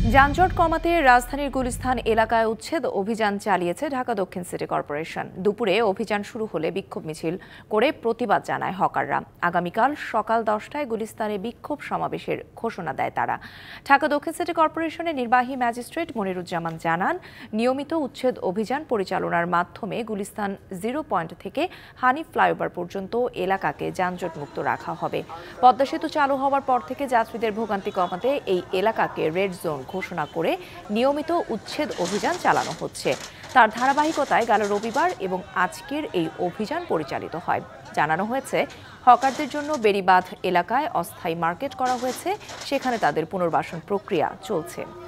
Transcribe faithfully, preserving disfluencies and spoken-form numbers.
যানজট কমাতে রাজধানীর গুলিস্তান এলাকায় উচ্ছেদ অভিযান চালিয়েছে ঢাকা দক্ষিণ সিটি কর্পোরেশন। দুপুরে অভিযান শুরু হলে বিক্ষোভ মিছিল করে প্রতিবাদ জানায় হকাররা। আগামীকাল সকাল দশটায় গুলিস্তানে বিক্ষোভ সমাবেশের ঘোষণা দেয় তারা। ঢাকা দক্ষিণ সিটি কর্পোরেশনের নির্বাহী ম্যাজিস্ট্রেট মনিরুজ্জামান জানান, নিয়মিত উচ্ছেদ অভিযান পরিচালনার মাধ্যমে গুলিস্তান জিরো পয়েন্ট থেকে হানিফ ফ্লাইওভার পর্যন্ত এলাকাকে যানজট মুক্ত রাখা হবে। পদ্মা সেতু চালু হওয়ার পর থেকে যাত্রীদের ভোগান্তি কমাতে এই এলাকাকে রেড জোন ঘোষণা করে নিয়মিত উচ্ছেদ অভিযান চালানো হচ্ছে। তার ধারাবাহিকতায় গেল রবিবার এবং আজকের এই অভিযান পরিচালিত হয়। জানানো হয়েছে, হকারদের জন্য বেড়িবাঁধ এলাকায় অস্থায়ী মার্কেট করা হয়েছে, সেখানে তাদের পুনর্বাসন প্রক্রিয়া চলছে।